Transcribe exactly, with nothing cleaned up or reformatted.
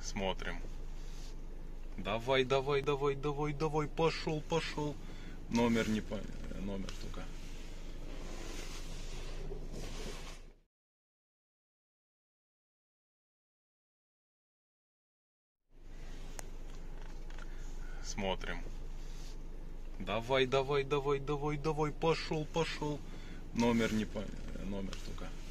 Смотрим. Давай, давай, давай, давай, давай, пошел, пошел. Номер не по... Номер только. Смотрим. Давай, давай, давай, давай, давай, пошел, пошел. Номер не по... Номер только.